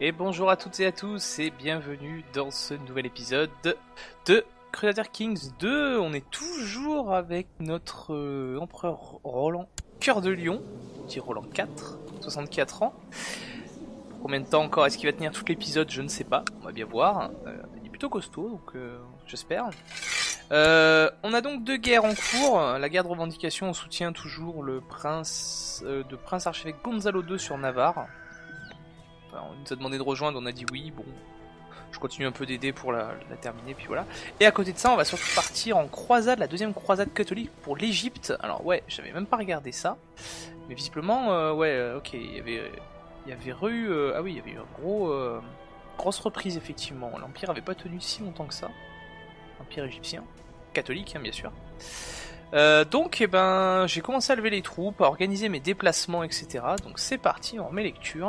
Et bonjour à toutes et à tous et bienvenue dans ce nouvel épisode de Crusader Kings 2. On est toujours avec notre empereur Roland Cœur de Lion, dit Roland 4, 64 ans. Pour combien de temps encore est-ce qu'il va tenir tout l'épisode? Je ne sais pas, on va bien voir. Il est plutôt costaud, donc j'espère. On a donc deux guerres en cours. La guerre de revendication, on soutient toujours le prince archevêque Gonzalo II sur Navarre. Enfin, on nous a demandé de rejoindre, on a dit oui, bon, je continue un peu d'aider pour la terminer, puis voilà. Et à côté de ça, on va surtout partir en croisade, la deuxième croisade catholique pour l'Égypte. Alors ouais, j'avais même pas regardé ça, mais visiblement, ok, il y avait eu une grosse reprise effectivement. L'Empire avait pas tenu si longtemps que ça. Empire égyptien, catholique hein, bien sûr. Donc j'ai commencé à lever les troupes, à organiser mes déplacements, etc. Donc c'est parti, on remet lecture.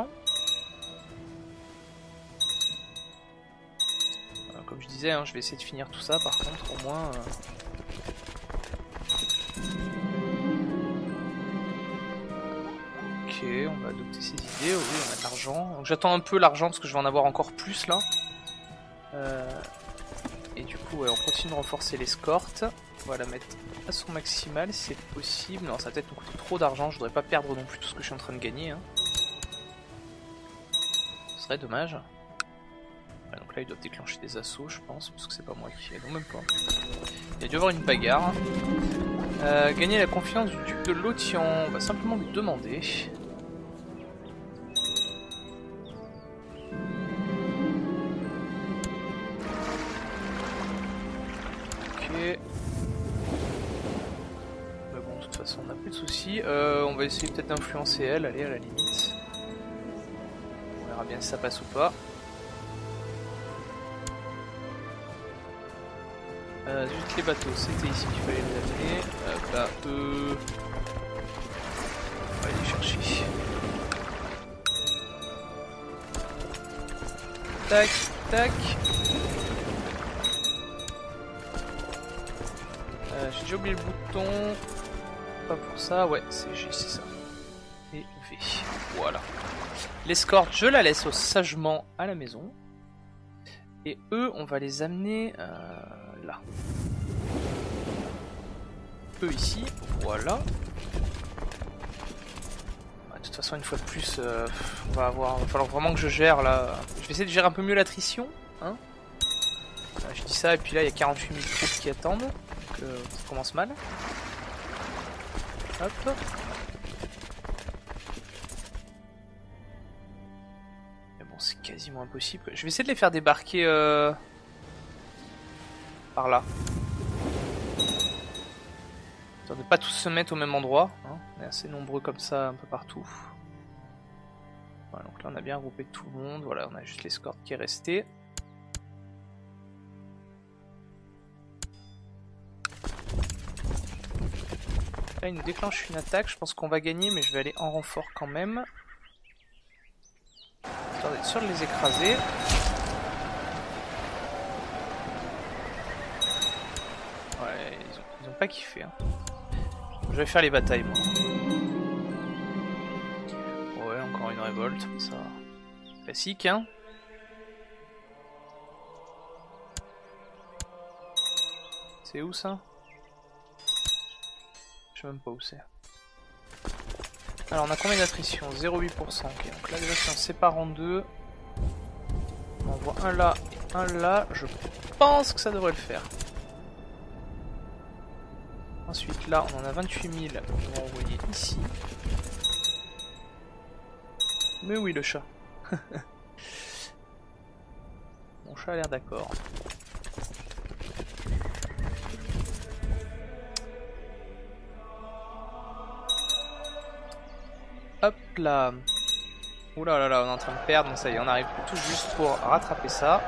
Comme je disais, hein, je vais essayer de finir tout ça par contre, au moins... Ok, on va adopter ces idées, oui, on a de l'argent. J'attends un peu l'argent parce que je vais en avoir encore plus là. Et du coup, ouais, on continue de renforcer l'escorte. On va la mettre à son maximal si c'est possible. Non, ça va peut-être nous coûter trop d'argent, je voudrais pas perdre non plus tout ce que je suis en train de gagner. Hein. Ce serait dommage. Ouais, donc là, ils doivent déclencher des assauts, je pense, parce que c'est pas moi qui ai, non même pas. Il y a dû y avoir une bagarre. Gagner la confiance du duc de Lothian, on va simplement lui demander. Ok. Mais bon, de toute façon, on n'a plus de soucis. On va essayer peut-être d'influencer elle, allez, à la limite. On verra bien si ça passe ou pas. Juste les bateaux, c'était ici qu'il fallait les amener. Là, on va aller les chercher. Tac, tac. J'ai déjà oublié le bouton. Pas pour ça, ouais, c'est G, c'est ça. Et V. Voilà. L'escorte, je la laisse sagement à la maison. Et eux, on va les amener là. Eux ici, voilà. De toute façon, une fois de plus, va falloir vraiment que je gère là. Je vais essayer de gérer un peu mieux l'attrition. Hein, je dis ça, et puis là, il y a 48 000 troupes qui attendent. Donc ça commence mal. Hop. C'est quasiment impossible. Je vais essayer de les faire débarquer par là. Histoire de pas tous se mettre au même endroit. Hein. On est assez nombreux comme ça un peu partout. Voilà, donc là on a bien regroupé tout le monde. Voilà, on a juste l'escorte qui est restée. Là il nous déclenche une attaque. Je pense qu'on va gagner, mais je vais aller en renfort quand même. Histoire d'être sûr de les écraser. Ouais, ils ont pas kiffé. Hein. Je vais faire les batailles, moi. Ouais, encore une révolte, ça. Classique, hein. C'est où ça? Je sais même pas où c'est. Alors on a combien d'attrition? 0,8%. Ok, donc là déjà si on sépare en deux, on envoie un là et un là, je pense que ça devrait le faire. Ensuite là on en a 28 000, on va envoyer ici. Mais oui le chat. Mon chat a l'air d'accord. Hop là. Oula là là, on est en train de perdre, donc ça y est, on arrive tout juste pour rattraper ça.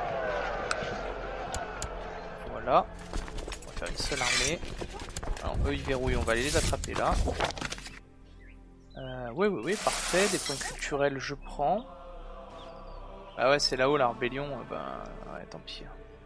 Voilà. On va faire une seule armée. Alors eux ils verrouillent, on va aller les attraper là. Oui, parfait. Des points culturels je prends. Ah ouais, c'est là-haut la rébellion, ouais, tant pis.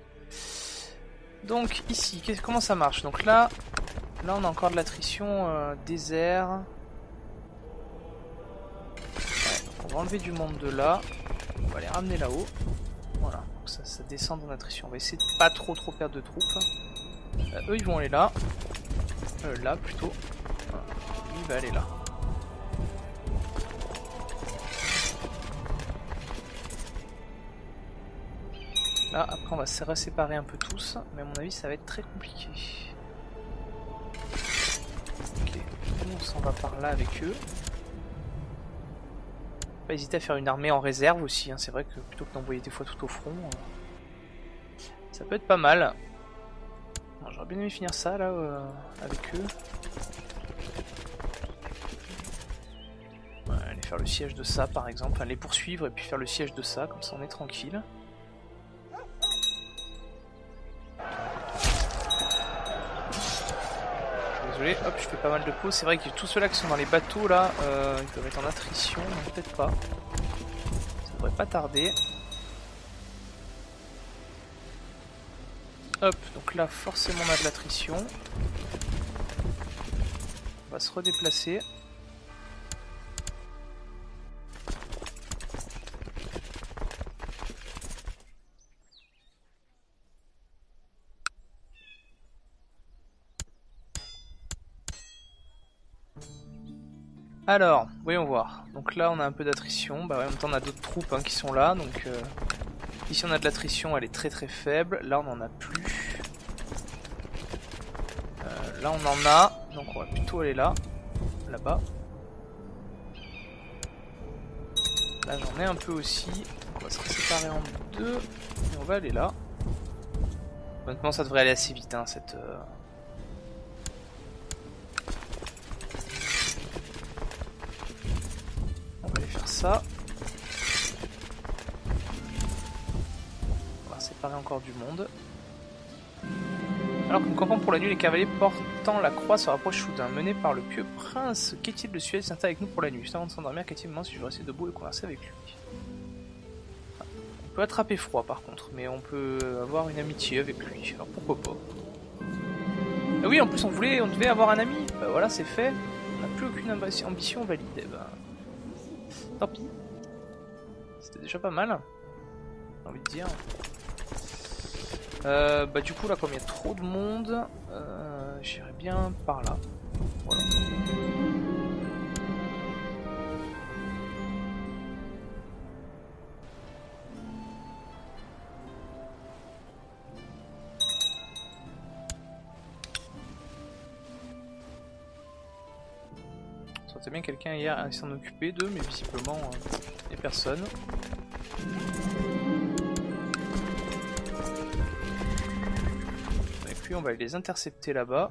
Donc ici, comment ça marche? Donc là on a encore de l'attrition désert. On va enlever du monde de là. On va les ramener là-haut. Voilà, donc ça descend en attrition. On va essayer de pas trop perdre de troupes. Eux ils vont aller là. Là plutôt. Voilà. Lui il va aller là. Là après on va se séparer un peu tous. Mais à mon avis ça va être très compliqué. Ok, on s'en va par là avec eux. Pas hésiter à faire une armée en réserve aussi, hein. C'est vrai que plutôt que d'envoyer des fois tout au front, ça peut être pas mal. J'aurais bien aimé finir ça là avec eux. Ouais, aller faire le siège de ça par exemple, enfin les poursuivre et puis faire le siège de ça, comme ça on est tranquille. Désolé, hop, je fais pas mal de pauses. C'est vrai que tous ceux-là qui sont dans les bateaux là, ils peuvent être en attrition, donc peut-être pas. Ça devrait pas tarder. Hop, donc là forcément on a de l'attrition. On va se redéplacer. Alors, voyons voir. Donc là on a un peu d'attrition. Bah ouais, en même temps on a d'autres troupes hein, qui sont là. Donc ici on a de l'attrition, elle est très faible. Là on en a plus. Là on en a. Donc on va plutôt aller là. Là-bas. Là j'en ai un peu aussi. Donc on va se séparer en deux. Et on va aller là. Honnêtement ça devrait aller assez vite hein, cette... On va aller faire ça. On va séparer encore du monde. Alors que nous campons pour la nuit, les cavaliers portant la croix se rapprochent soudain. Menés par le pieux prince Kétil de Suède s'installe avec nous pour la nuit. Juste avant de s'endormir, Kétil me demande si je veux rester debout et converser avec lui. On peut attraper froid par contre, mais on peut avoir une amitié avec lui. Alors pourquoi pas. Ah oui, en plus on devait avoir un ami. Bah voilà, c'est fait. On n'a plus aucune ambition valide. Eh ben, tant pis. C'était déjà pas mal. J'ai envie de dire. Bah du coup là comme il y a trop de monde, j'irai bien par là. Voilà. Ça aurait bien quelqu'un hier à s'en occuper d'eux, mais visiblement il n'y a personne. Puis on va les intercepter là-bas.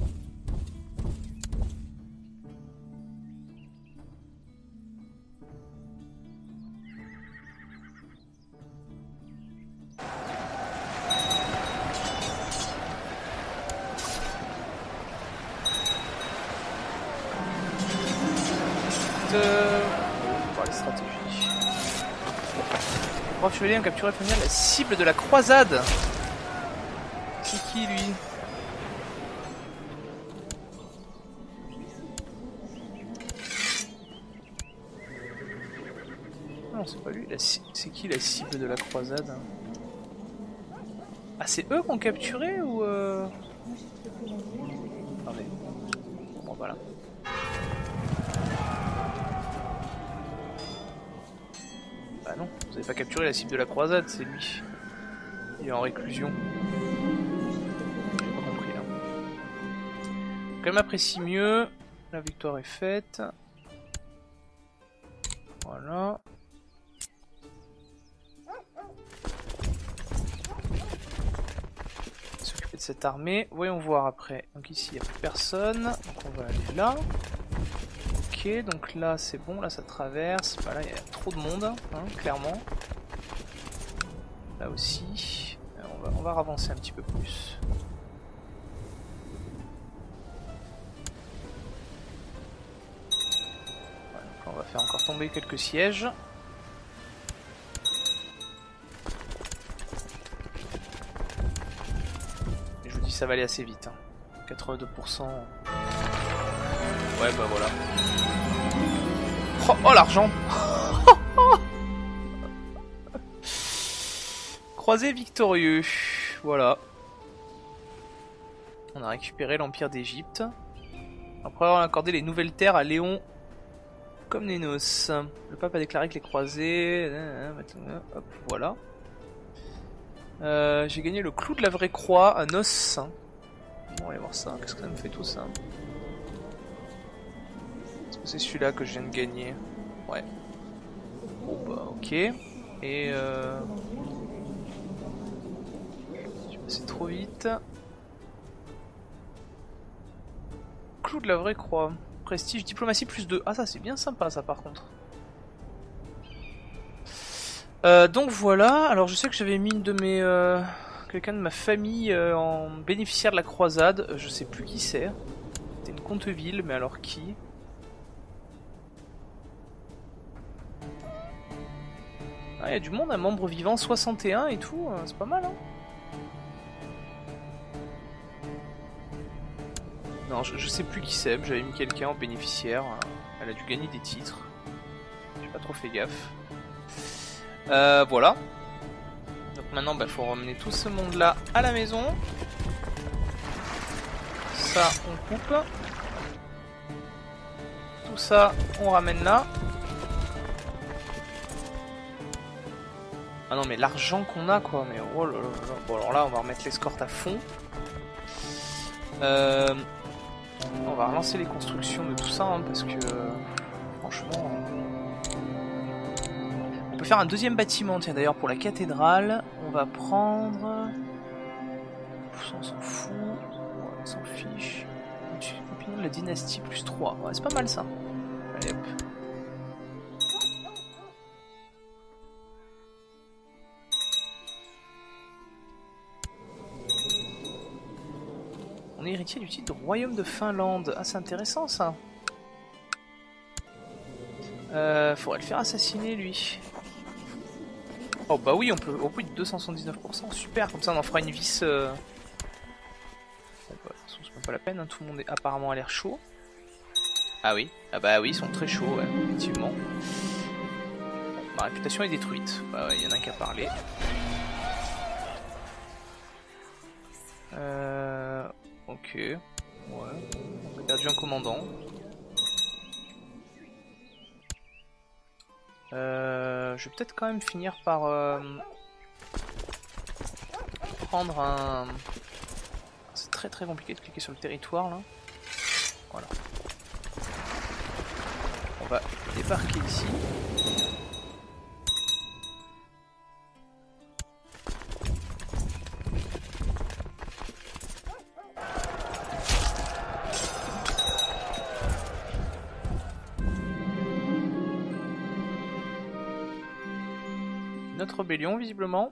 Voilà les stratégies. Le brave chevalier a capturé la cible de la croisade. C'est qui lui? Non, c'est pas lui. C'est qui la cible de la croisade? Ah, c'est eux qu'on capturé ou Attendez. Bon, voilà. Bah non, vous avez pas capturé la cible de la croisade, c'est lui. Il est en réclusion. Elle m'apprécie mieux, la victoire est faite. Voilà. S'occuper de cette armée. Voyons voir après. Donc ici il n'y a plus personne. Donc on va aller là. Ok, donc là c'est bon, là ça traverse. Bah là il y a trop de monde, hein, clairement. Là aussi. On va avancer un petit peu plus. On va faire encore tomber quelques sièges. Et je vous dis ça va aller assez vite. Hein. 82%. Ouais bah voilà. Oh l'argent. croisés victorieux. Voilà. On a récupéré l'Empire d'Égypte. Après avoir accordé les nouvelles terres à Léon Komnenos. Le pape a déclaré que les croisés... Hop, voilà. J'ai gagné le clou de la vraie croix à Nos. On va aller voir ça. Qu'est-ce que ça me fait tout ça? Est-ce que c'est celui-là que je viens de gagner? Ouais. Bon bah ok. Et je vais passer trop vite. Clou de la vraie croix. Prestige, diplomatie plus 2. Ah ça c'est bien sympa ça par contre. Donc voilà, alors je sais que j'avais mis une de mes... quelqu'un de ma famille en bénéficiaire de la croisade. Je sais plus qui c'est. C'était une Conteville, mais alors qui? Ah, il y a du monde, un membre vivant, 61 et tout, c'est pas mal hein. Non, je sais plus qui c'est, j'avais mis quelqu'un en bénéficiaire. Elle a dû gagner des titres. J'ai pas trop fait gaffe. Voilà. Donc maintenant, bah, faut ramener tout ce monde-là à la maison. Ça, on coupe. Tout ça, on ramène là. Ah non, mais l'argent qu'on a, quoi. Mais oh là là là. Bon, alors là, on va remettre l'escorte à fond. On va relancer les constructions de tout ça, hein, parce que franchement... On peut faire un deuxième bâtiment, tiens d'ailleurs pour la cathédrale, on va prendre... On s'en fout, on s'en fiche. Opinion de la dynastie plus 3, ouais, c'est pas mal ça. Allez hop. On est héritier du titre de Royaume de Finlande. Ah, c'est intéressant ça. Faudrait le faire assassiner lui. Oh bah oui, on peut. Oh oui, 279%, super, comme ça on en fera une vis. Bon, bah, de toute façon, c'est même pas la peine, hein. Tout le monde est apparemment à l'air chaud. Ah oui, ah bah oui, ils sont très chauds, ouais, effectivement. Bon, ma réputation est détruite. Bah ouais, il y en a qu'à parler. Ok, ouais, on a perdu un commandant. Je vais peut-être quand même finir par prendre un... C'est très très compliqué de cliquer sur le territoire là. Voilà. On va débarquer ici. Notre rébellion visiblement.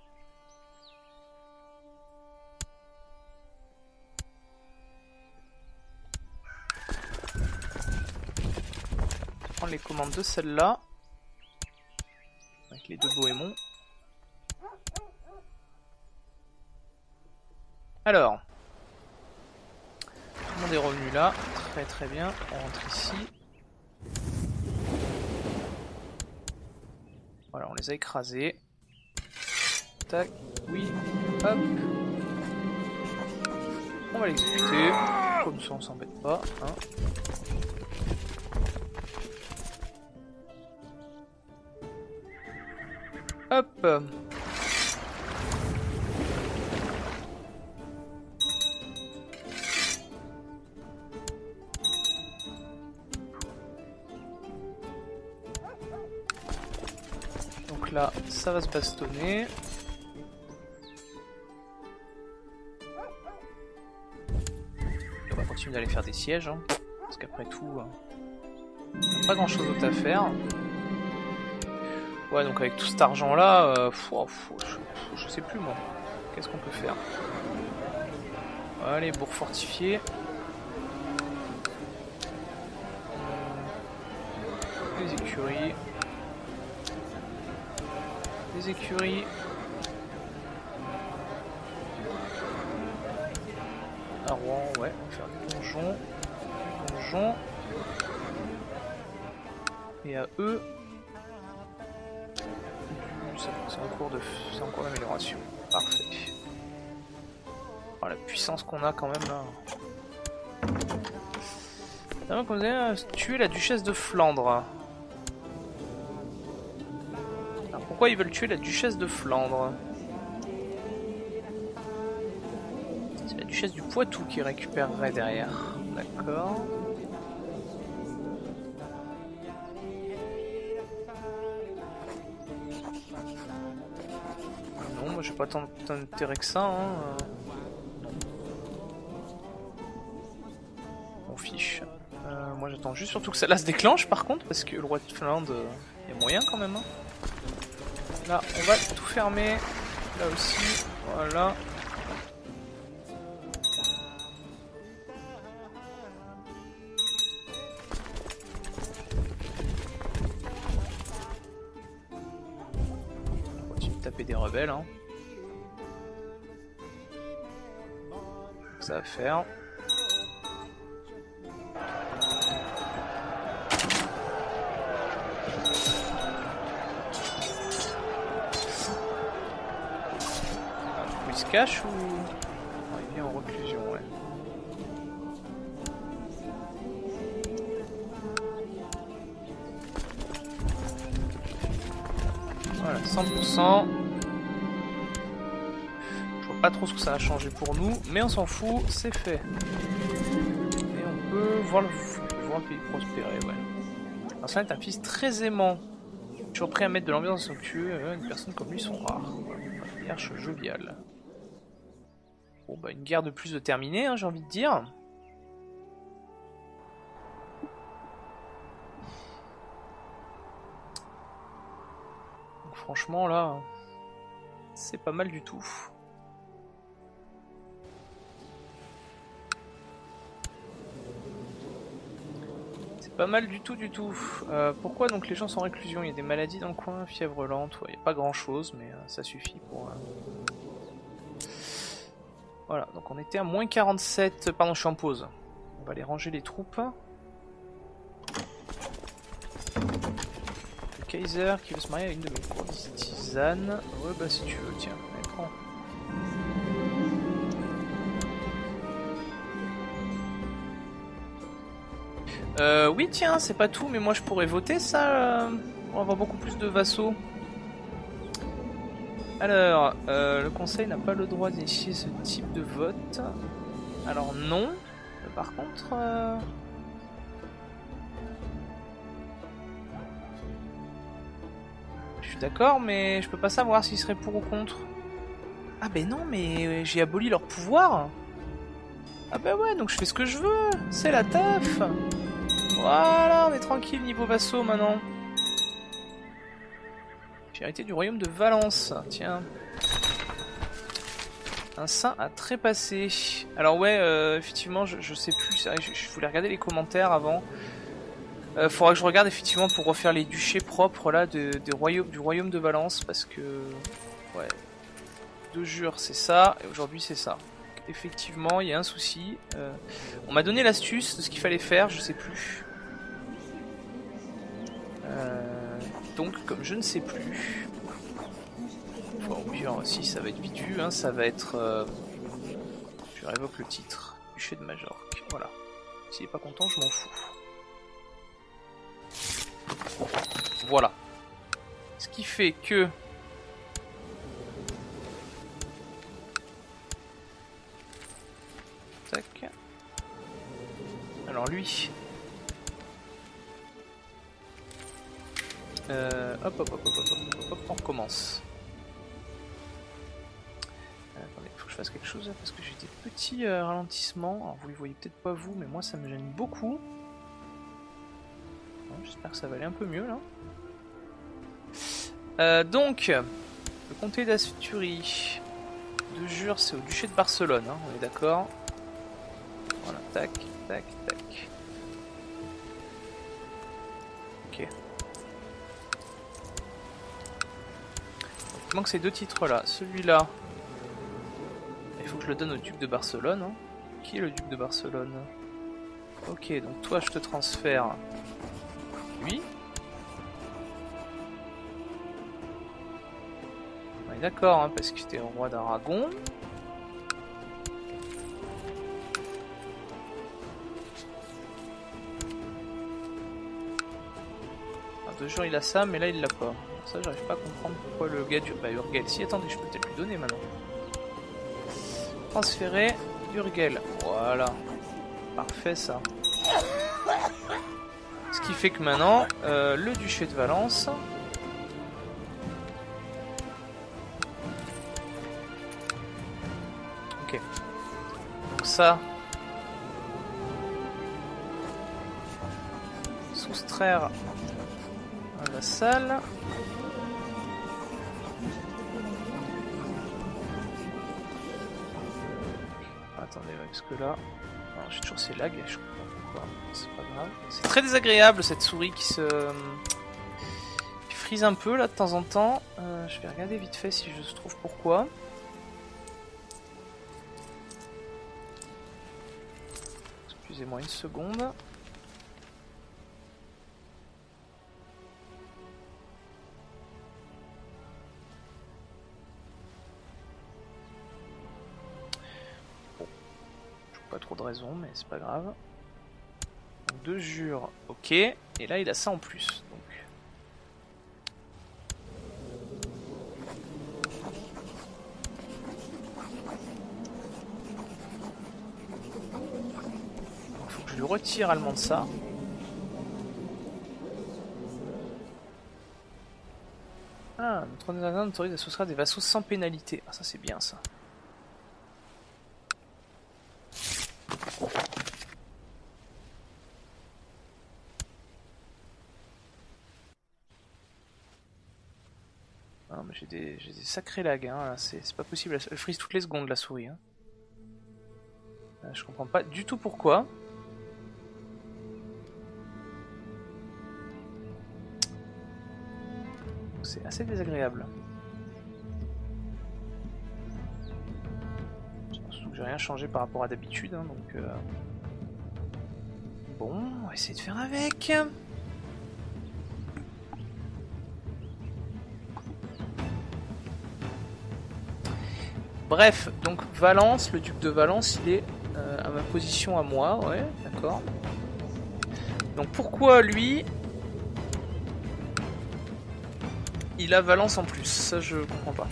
Je vais prendre les commandes de celle-là. Avec les deux bohémons. Alors. Tout le monde est revenu là. Très très bien. On rentre ici. Voilà, on les a écrasés. Tac, oui, hop. On va l'exécuter. Comme ça, on s'embête pas. Hein. Hop. Donc là, ça va se bastonner. Et on va continuer d'aller faire des sièges. Hein, parce qu'après tout, pas grand chose d'autre à faire. Ouais, donc avec tout cet argent là, je sais plus moi. Qu'est-ce qu'on peut faire? Allez, bourg fortifié. Les écuries. Les écuries. À Rouen, ouais, on va faire des donjons. Des donjons. Et à eux. Du C'est en cours d'amélioration. Parfait. Oh, la puissance qu'on a quand même là. Donc on a tué la duchesse de Flandre. Alors pourquoi ils veulent tuer la duchesse de Flandre? C'est la duchesse du Poitou qui récupérerait derrière. D'accord. Non, moi j'ai pas tant d'intérêt que ça. Hein. Non. On fiche. Moi j'attends juste surtout que ça là se déclenche par contre, parce que le roi de Finlande, il y a moyen quand même. Hein. Là, on va tout fermer. Là aussi, voilà. On continue de taper des rebelles. Hein. Ça va faire. Il se cache ou... Oh, il vient en reclusion, ouais. Voilà, 100%. Je vois pas trop ce que ça a changé pour nous, mais on s'en fout, c'est fait. Et on peut voir le pays prospérer, ouais. Alors ça est un fils très aimant. Toujours prêt à mettre de l'ambiance dans son cul, une personne comme lui sont rares. Une vierge joviale. Bon bah une guerre de plus de terminée, hein, j'ai envie de dire. Donc, franchement là, c'est pas mal du tout. C'est pas mal du tout du tout. Pourquoi donc les gens sont en réclusion? Il y a des maladies dans le coin, fièvre lente, ouais, il n'y a pas grand chose mais ça suffit pour... Voilà, donc on était à moins 47, pardon je suis en pause. On va aller ranger les troupes. Le Kaiser qui veut se marier avec une de mes courtisanes. Ouais bah si tu veux, tiens, allez, prends. Oui tiens, c'est pas tout, mais moi je pourrais voter ça, on va avoir beaucoup plus de vassaux. Alors, le conseil n'a pas le droit d'initier ce type de vote. Alors non. Par contre... Je suis d'accord, mais je peux pas savoir s'ils seraient pour ou contre. Ah ben non, mais j'ai aboli leur pouvoir. Ah ben ouais, donc je fais ce que je veux. C'est la teuf. Voilà, on est tranquille niveau vassaux maintenant. J'ai hérité du royaume de Valence, tiens. Un saint à trépassé. Alors ouais, effectivement, je sais plus, c'est vrai que je voulais regarder les commentaires avant. Faudra que je regarde effectivement pour refaire les duchés propres là du royaume de Valence, parce que... Ouais. De jure, c'est ça, et aujourd'hui c'est ça. Donc, effectivement, il y a un souci. On m'a donné l'astuce de ce qu'il fallait faire, je sais plus. Donc, comme je ne sais plus... Enfin, au pire, si ça va être vidu, hein, ça va être... Je révoque le titre. Duché de Majorque. Voilà. S'il est pas content, je m'en fous. Voilà. Ce qui fait que... Tac. Alors lui... Hop, on recommence. Attendez, faut que je fasse quelque chose là, parce que j'ai des petits ralentissements. Alors vous les voyez peut-être pas vous, mais moi ça me gêne beaucoup. Bon, j'espère que ça va aller un peu mieux là. Donc, le comté d'Asturie. De jure, c'est au duché de Barcelone, hein, on est d'accord. Voilà, tac, tac, tac. Ok. Il manque ces deux titres là. Celui-là, il faut que je le donne au duc de Barcelone. Hein. Qui est le duc de Barcelone? Ok, donc toi je te transfère lui. d'accord, hein, parce que c'était roi d'Aragon. De jour il a ça, mais là il l'a pas. Ça j'arrive pas à comprendre pourquoi le gars du... Bah Urgel, si attendez, je peux peut-être lui donner maintenant. Transférer Urgel, voilà. Parfait ça. Ce qui fait que maintenant, le duché de Valence... Ok. Donc ça... Soustraire... la salle. Attendez, parce que là, j'ai toujours ces lags, je comprends pas pourquoi, c'est pas grave. C'est très désagréable cette souris qui frise un peu là de temps en temps. Je vais regarder vite fait si je trouve pourquoi. Excusez-moi une seconde. Pas trop de raison, mais c'est pas grave. Donc, 2 jures, ok. Et là, il a ça en plus. Donc. Il faut que je lui retire allemand de ça. Ah, notre ordinateur autorise à soustraire des vassaux sans pénalité. Ah, ça c'est bien ça. Ah, mais j'ai des sacrés lags, hein, là, c'est pas possible, elle frise toutes les secondes la souris. Hein. Je comprends pas du tout pourquoi. C'est assez désagréable. Surtout que j'ai rien changé par rapport à d'habitude, hein, donc... Bon, on va essayer de faire avec. Bref, donc Valence, le duc de Valence, il est à ma position à moi, ouais, d'accord. Donc pourquoi lui, il a Valence en plus? Ça je comprends pas.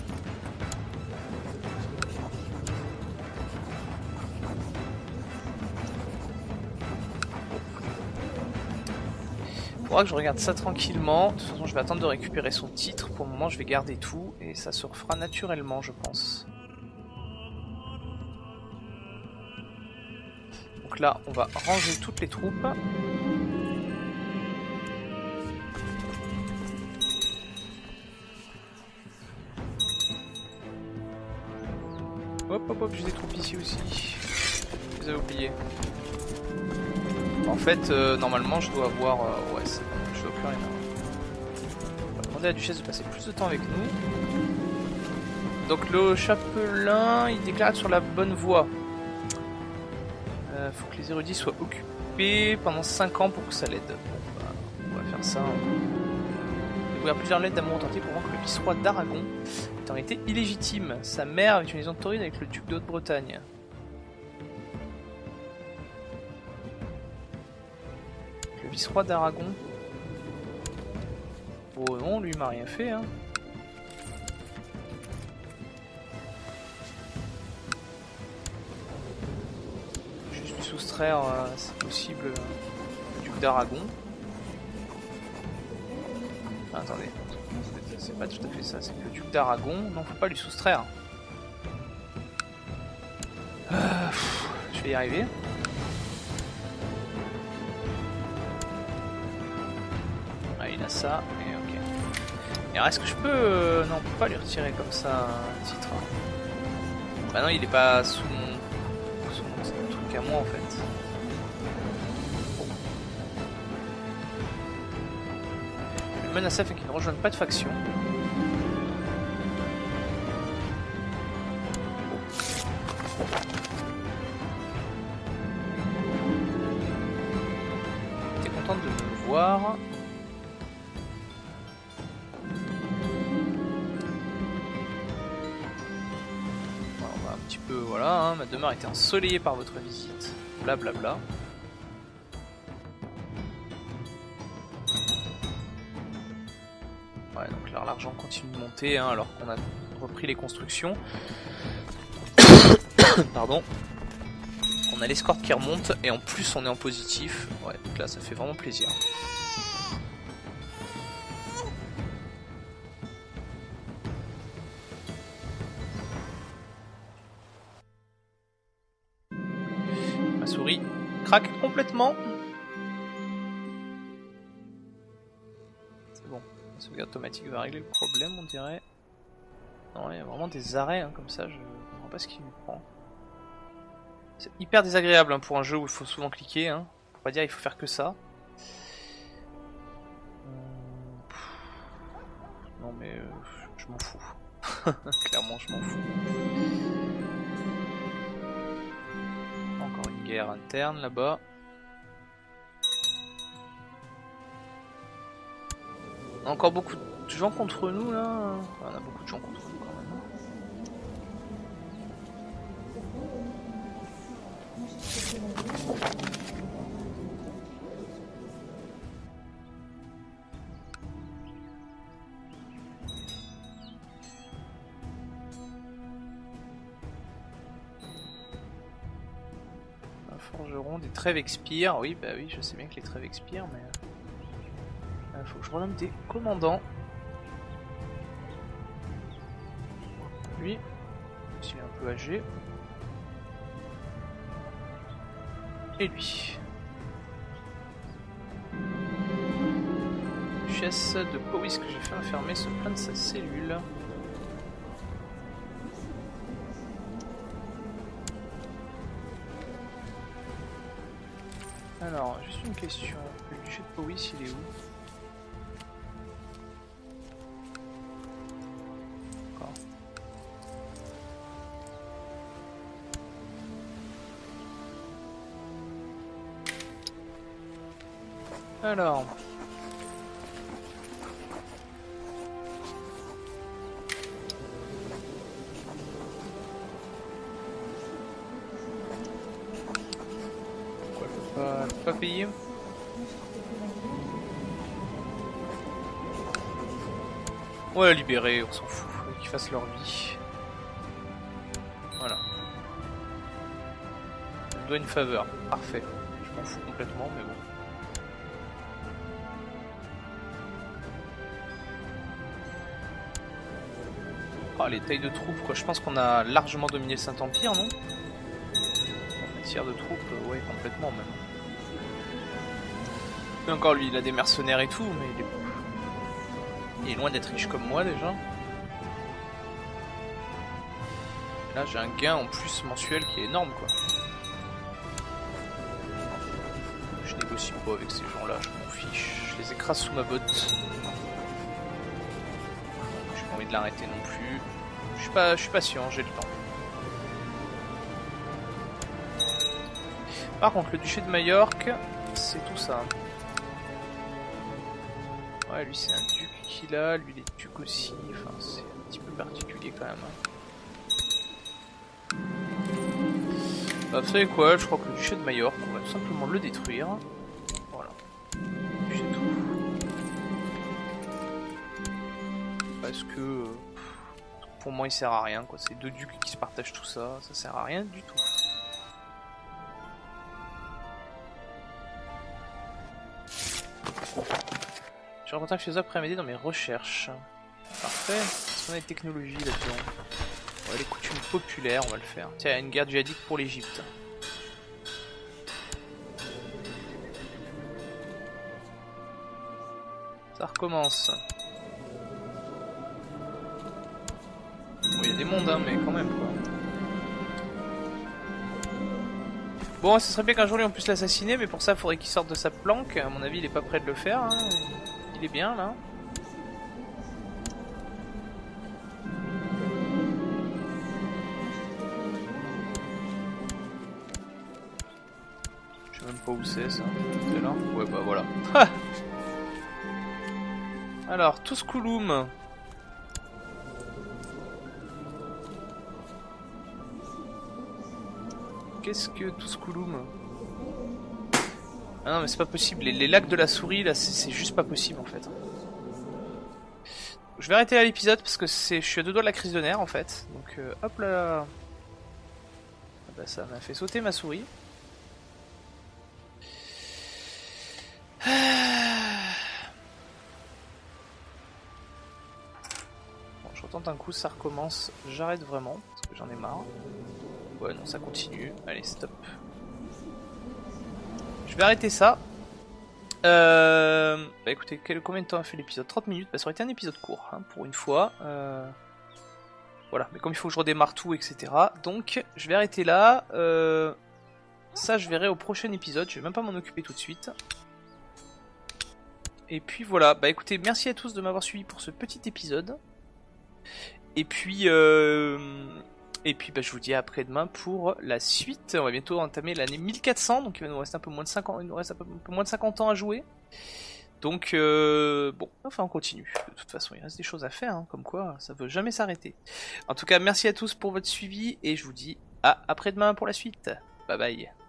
Faudra que je regarde ça tranquillement. De toute façon, je vais attendre de récupérer son titre. Pour le moment, je vais garder tout et ça se refera naturellement, je pense. Donc là, on va ranger toutes les troupes. Hop, hop, hop, j'ai des troupes ici aussi. Vous avez oublié. En fait, normalement, je dois avoir... ouais, c'est bon, je dois plus rien avoir. On va demander à la duchesse de passer plus de temps avec nous. Donc le chapelain, il déclare être sur la bonne voie. Faut que les érudits soient occupés pendant 5 ans pour que ça l'aide. Bon, bah, on va faire ça. Il y a plusieurs lettres d'amour tentées pour voir que le vice-roi d'Aragon est en réalité illégitime. Sa mère avait une liaison taurine avec le duc de Haute-Bretagne. Le vice-roi d'Aragon. Oh non, lui m'a rien fait, hein. Juste lui soustraire, si possible, le duc d'Aragon. Ah, attendez, c'est pas tout à fait ça, c'est que le duc d'Aragon, non, faut pas lui soustraire. Je vais y arriver. Ah, il a ça, et ok. Et alors, est-ce que je peux... non, on peut pas lui retirer comme ça un titre. Bah non, il est pas sous mon truc à moi en fait. Je le menace afin qu'il ne rejoigne pas de faction. T'es content de me voir. un petit peu, voilà, hein, ma demeure a été ensoleillée par votre visite, blablabla. Ouais, donc là l'argent continue de monter hein, alors qu'on a repris les constructions. Pardon. On a l'escorte qui remonte et en plus on est en positif. Ouais, donc là ça fait vraiment plaisir. Ma souris craque complètement. C'est bon, la sauvegarde automatique va régler le problème on dirait. Non, il y a vraiment des arrêts hein, comme ça, je comprends pas ce qui me prend. C'est hyper désagréable hein, pour un jeu où il faut souvent cliquer, hein. Faut pas dire il faut faire que ça. Non mais je m'en fous. Clairement je m'en fous. Encore une guerre interne là-bas. Encore beaucoup de gens contre nous là. Enfin, on a beaucoup de gens contre nous quand même. Un forgeron, des trêves expirent. Oui, bah oui, je sais bien que les trêves expirent, mais faut que je renomme des commandants. Lui, s'il est un peu âgé. Et lui. Duchesse de Powys que j'ai fait enfermer se plaint de sa cellule. Alors, juste une question. Le duché de Powys, il est où? D'accord. Alors... pas payer. On va libérer, on s'en fout, qu'ils fassent leur vie. Voilà. Je me dois une faveur, parfait. Je m'en fous complètement, mais bon. Ah, les tailles de troupes, quoi. Je pense qu'on a largement dominé le Saint-Empire, non? En matière de troupes, ouais, complètement même. Et encore lui, il a des mercenaires et tout, mais il est loin d'être riche comme moi déjà. Et là j'ai un gain en plus mensuel qui est énorme quoi. Je négocie pas avec ces gens là, je m'en fiche. Je les écrase sous ma botte. J'ai pas envie de l'arrêter non plus. Je suis patient, j'ai le temps. Par contre le duché de Majorque, c'est tout ça. Ouais, lui c'est un duc qu'il a, lui il est duc aussi, enfin c'est un petit peu particulier quand même. Bah, vous savez quoi, je crois que le duché de Majorque, on va tout simplement le détruire. Voilà. C'est tout. Parce que pour moi il sert à rien quoi, c'est deux ducs qui se partagent tout ça, ça sert à rien du tout. Je recontacte chez eux après m'aider dans mes recherches. Parfait. Est-ce qu'on a des technologies là-dedans? Ouais, les coutumes populaires, on va le faire. Tiens, il y a une guerre djihadite pour l'Egypte. Ça recommence. Bon, il y a des mondes, hein, mais quand même, quoi. Bon, ce serait bien qu'un jour lui on puisse l'assassiner, mais pour ça, il faudrait qu'il sorte de sa planque. À mon avis, il est pas prêt de le faire. Hein. Il est bien, là. Je sais même pas où c'est, ça. C'est là? Ouais, bah voilà. Alors, Tusculum. Qu'est-ce que tout ce couloum? Ah non mais c'est pas possible, les lags de la souris là c'est juste pas possible en fait. Je vais arrêter là l'épisode parce que je suis à deux doigts de la crise de nerfs en fait. Donc hop là. Ah bah, ça m'a fait sauter ma souris. Bon, je retente un coup, ça recommence. J'arrête vraiment parce que j'en ai marre. Ouais non ça continue. Allez stop. Je vais arrêter ça. Bah écoutez, combien de temps a fait l'épisode? 30 minutes, bah ça aurait été un épisode court, hein, pour une fois. Voilà, mais comme il faut que je redémarre tout, etc. Donc, je vais arrêter là. Ça, je verrai au prochain épisode, je vais même pas m'en occuper tout de suite. Et puis voilà, bah écoutez, merci à tous de m'avoir suivi pour ce petit épisode. Et puis bah, je vous dis à après-demain pour la suite. On va bientôt entamer l'année 1400, donc il va nous rester un peu moins de 50 ans, il nous reste un peu moins de 50 ans à jouer. Donc bon, enfin on continue. De toute façon, il reste des choses à faire, hein, comme quoi ça veut jamais s'arrêter. En tout cas, merci à tous pour votre suivi et je vous dis à après-demain pour la suite. Bye bye.